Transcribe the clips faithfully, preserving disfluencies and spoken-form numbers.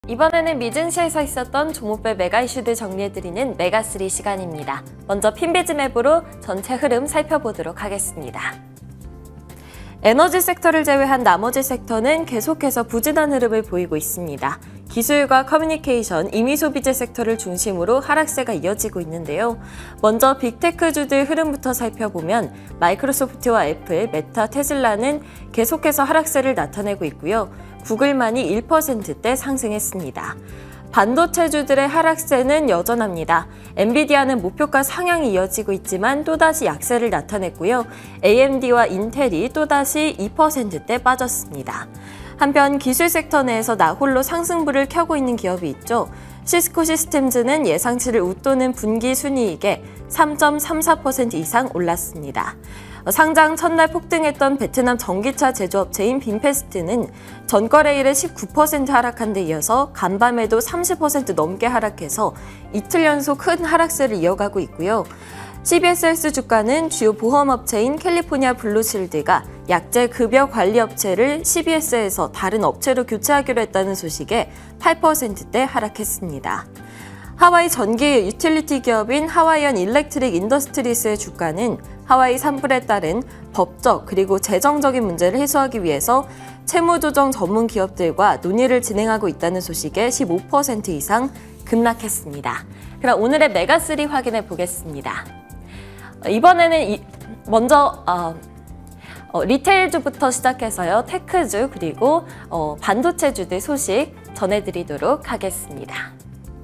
이번에는 미증시에서 있었던 종목별 메가 이슈들 정리해드리는 메가쓰리 시간입니다. 먼저 핀비즈 맵으로 전체 흐름 살펴보도록 하겠습니다. 에너지 섹터를 제외한 나머지 섹터는 계속해서 부진한 흐름을 보이고 있습니다. 기술과 커뮤니케이션, 임의소비재 섹터를 중심으로 하락세가 이어지고 있는데요. 먼저 빅테크주들 흐름부터 살펴보면 마이크로소프트와 애플, 메타, 테슬라는 계속해서 하락세를 나타내고 있고요. 구글만이 일 퍼센트대 상승했습니다. 반도체주들의 하락세는 여전합니다. 엔비디아는 목표가 상향이 이어지고 있지만 또다시 약세를 나타냈고요. 에이엠디와 인텔이 또다시 이 퍼센트대 빠졌습니다. 한편 기술 섹터 내에서 나홀로 상승부를 켜고 있는 기업이 있죠. 시스코 시스템즈는 예상치를 웃도는 분기 순이익에 삼 점 삼사 퍼센트 이상 올랐습니다. 상장 첫날 폭등했던 베트남 전기차 제조업체인 빈페스트는 전거래일에 십구 퍼센트 하락한 데 이어서 간밤에도 삼십 퍼센트 넘게 하락해서 이틀 연속 큰 하락세를 이어가고 있고요. 씨비에스엑스 주가는 주요 보험업체인 캘리포니아 블루실드가 약재 급여 관리 업체를 씨비에스에서 다른 업체로 교체하기로 했다는 소식에 팔 퍼센트대 하락했습니다. 하와이 전기 유틸리티 기업인 하와이언 일렉트릭 인더스트리스의 주가는 하와이 산불에 따른 법적 그리고 재정적인 문제를 해소하기 위해서 채무조정 전문 기업들과 논의를 진행하고 있다는 소식에 십오 퍼센트 이상 급락했습니다. 그럼 오늘의 메가쓰리 확인해 보겠습니다. 이번에는 이, 먼저 어, 어, 리테일주부터 시작해서요. 테크주 그리고 어, 반도체주들 소식 전해드리도록 하겠습니다.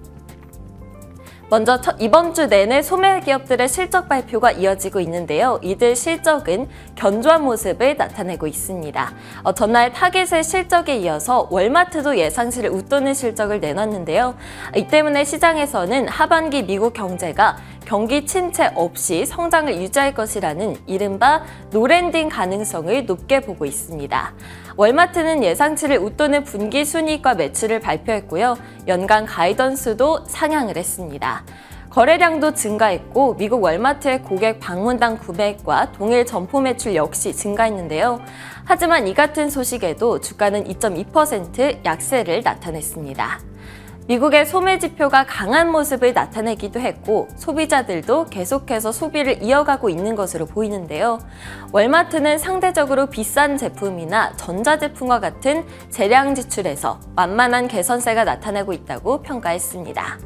먼저 이번 주 내내 소매 기업들의 실적 발표가 이어지고 있는데요. 이들 실적은 견조한 모습을 나타내고 있습니다. 어, 전날 타겟의 실적에 이어서 월마트도 예상치를 웃도는 실적을 내놨는데요. 이 때문에 시장에서는 하반기 미국 경제가 경기 침체 없이 성장을 유지할 것이라는 이른바 노랜딩 가능성을 높게 보고 있습니다. 월마트는 예상치를 웃도는 분기 순이익과 매출을 발표했고요. 연간 가이던스도 상향을 했습니다. 거래량도 증가했고 미국 월마트의 고객 방문당 구매액과 동일 점포 매출 역시 증가했는데요. 하지만 이 같은 소식에도 주가는 이 점 이 퍼센트 약세를 나타냈습니다. 미국의 소매 지표가 강한 모습을 나타내기도 했고 소비자들도 계속해서 소비를 이어가고 있는 것으로 보이는데요. 월마트는 상대적으로 비싼 제품이나 전자제품과 같은 재량 지출에서 만만한 개선세가 나타나고 있다고 평가했습니다.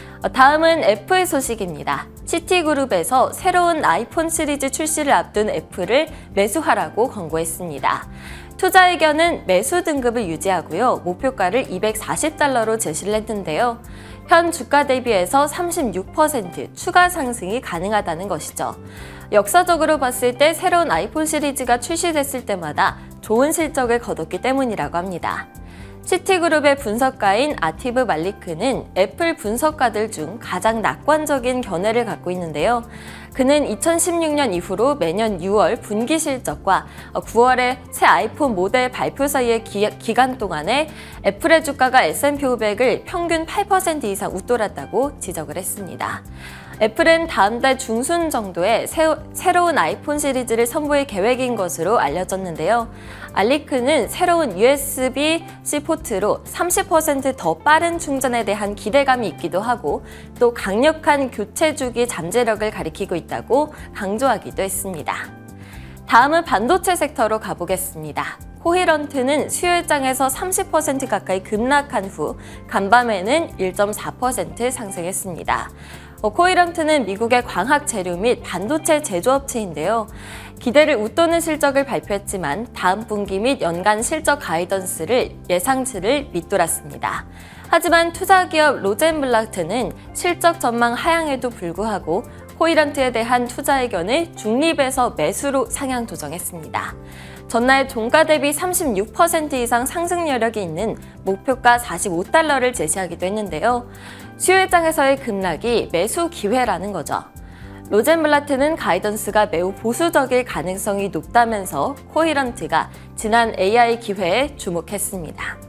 다음은 애플 소식입니다. 시티그룹에서 새로운 아이폰 시리즈 출시를 앞둔 애플을 매수하라고 권고했습니다. 투자 의견은 매수 등급을 유지하고요. 목표가를 이백사십 달러로 제시를 했는데요. 현 주가 대비해서 삼십육 퍼센트 추가 상승이 가능하다는 것이죠. 역사적으로 봤을 때 새로운 아이폰 시리즈가 출시됐을 때마다 좋은 실적을 거뒀기 때문이라고 합니다. 시티그룹의 분석가인 아티브 말리크는 애플 분석가들 중 가장 낙관적인 견해를 갖고 있는데요. 그는 이천십육 년 이후로 매년 유월 분기 실적과 구월에 새 아이폰 모델 발표 사이의 기, 기간 동안에 애플의 주가가 에스 앤 피 오백을 평균 팔 퍼센트 이상 웃돌았다고 지적을 했습니다. 애플은 다음 달 중순 정도에 새, 새로운 아이폰 시리즈를 선보일 계획인 것으로 알려졌는데요. 알리크는 새로운 유에스비-C 포트로 삼십 퍼센트 더 빠른 충전에 대한 기대감이 있기도 하고 또 강력한 교체 주기 잠재력을 가리키고 있다고 강조하기도 했습니다. 다음은 반도체 섹터로 가보겠습니다. 코히런트는 수요일장에서 삼십 퍼센트 가까이 급락한 후 간밤에는 일 점 사 퍼센트 상승했습니다. 어, 코히런트는 미국의 광학 재료 및 반도체 제조업체인데요. 기대를 웃도는 실적을 발표했지만 다음 분기 및 연간 실적 가이던스를 예상치를 밑돌았습니다. 하지만 투자기업 로젠블라트는 실적 전망 하향에도 불구하고 코히런트에 대한 투자 의견을 중립에서 매수로 상향 조정했습니다. 전날 종가 대비 삼십육 퍼센트 이상 상승 여력이 있는 목표가 사십오 달러를 제시하기도 했는데요. 수요일장에서의 급락이 매수 기회라는 거죠. 로젠블라트는 가이던스가 매우 보수적일 가능성이 높다면서 코히런트가 지난 에이아이 기회에 주목했습니다.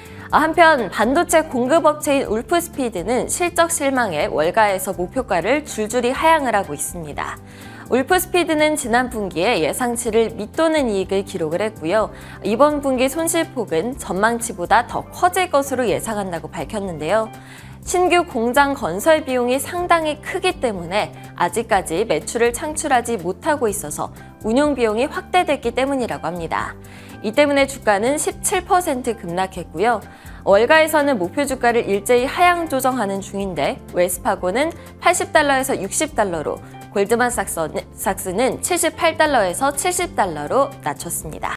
한편 반도체 공급업체인 울프스피드는 실적 실망에 월가에서 목표가를 줄줄이 하향을 하고 있습니다. 울프스피드는 지난 분기에 예상치를 밑도는 이익을 기록을 했고요. 이번 분기 손실폭은 전망치보다 더 커질 것으로 예상한다고 밝혔는데요. 신규 공장 건설 비용이 상당히 크기 때문에 아직까지 매출을 창출하지 못하고 있어서 운용 비용이 확대됐기 때문이라고 합니다. 이 때문에 주가는 십칠 퍼센트 급락했고요. 월가에서는 목표 주가를 일제히 하향 조정하는 중인데 웰스파고는 팔십 달러에서 육십 달러로, 골드만삭스는 칠십팔 달러에서 칠십 달러로 낮췄습니다.